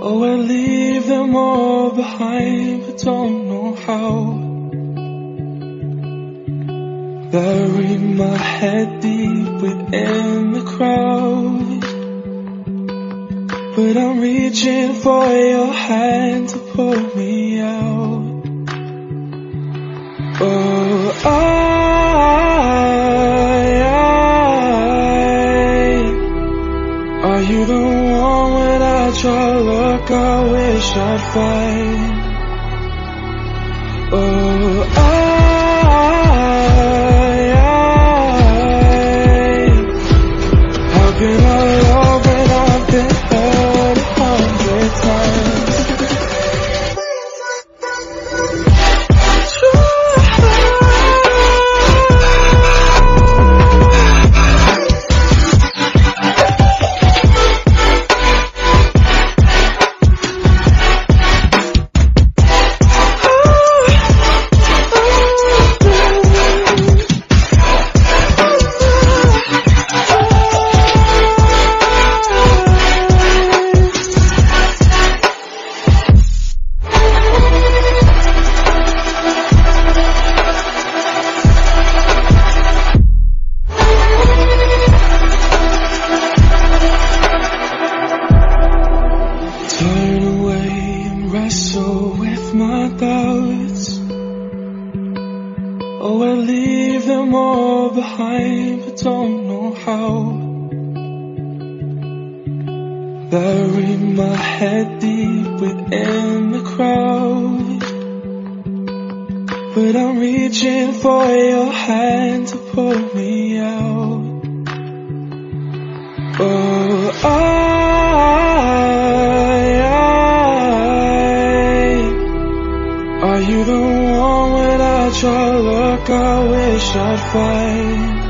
Oh, I leave them all behind, but don't know how. Bury my head deep within the crowd, but I'm reaching for your hand to pull me out. Oh, are you the one when I try to look, I wish I'd find? Oh, how can I love when I've been hurt 100 times? Turn away and wrestle with my doubts. Oh, I leave them all behind, but don't know how. Bury my head deep within the crowd, but I'm reaching for your hand to pull me out. Oh, are you the one when I try to look, I wish I'd find?